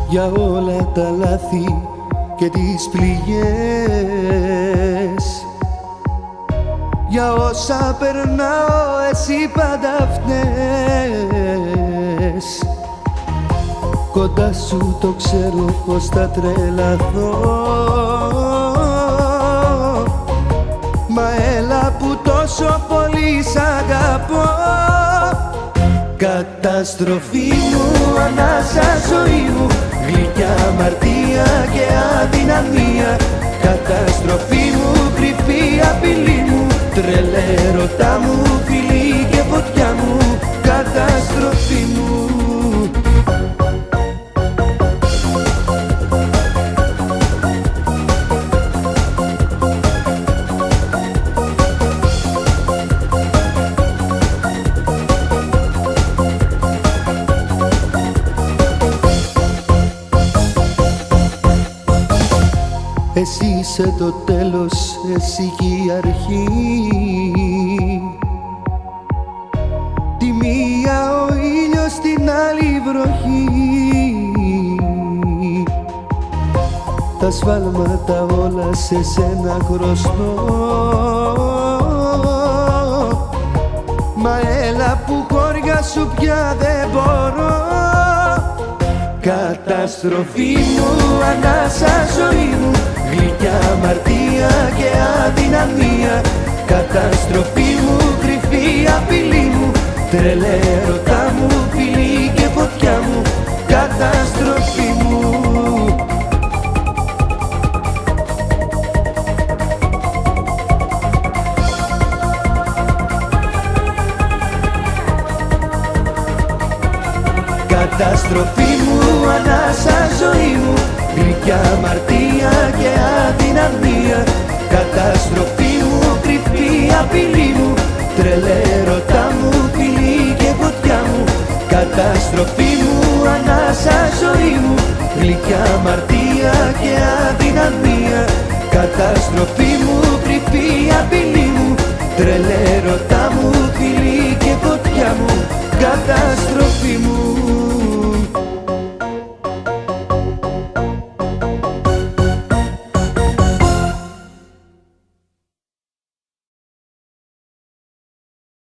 για όλα τα λάθη και τις πληγές, για όσα περνάω εσύ πάντα φταίς. Κοντά σου το ξέρω πως θα τρελαθώ, μα έλα που τόσο πολύ σ' αγαπώ. Καταστροφή μου, ανάσα ζωή μου, γλυκιά αμαρτία και αδυναμία. Καταστροφή μου, κρυφή απειλή μου, τρελέ ερωτά μου, φιλή και φωτιά μου. Καταστροφή μου. Εσύ είσαι το τέλος, εσύ κι η αρχή. Τη μία ο ήλιος, την άλλη βροχή. Τα σφάλματα όλα σε σένα χρωστώ, μα έλα που χώρια σου πια δεν μπορώ. Καταστροφή μου, ανάσα ζωή μου, γλυκιά αμαρτία και αδυναμία. Καταστροφή μου, κρυφή απειλή μου, τρελέ ερωτά μου, φιλή και φωτιά μου. Καταστροφή μου. Καταστροφή μου, ανάσα ζωή μου, γλυκιά αμαρτία και αδυναμία. Καταστροφή μου, κρυφή απειλή μου, τρελέ ερωτά μου, φιλή και φωτιά μου. Καταστροφή μου, ανάσα ζωή μου, γλυκιά αμαρτία και αδυναμία. Καταστροφή μου, κρυφή απειλή μου, τρελέ ερωτά μου, φιλή και φωτιά μου. Καταστροφή μου.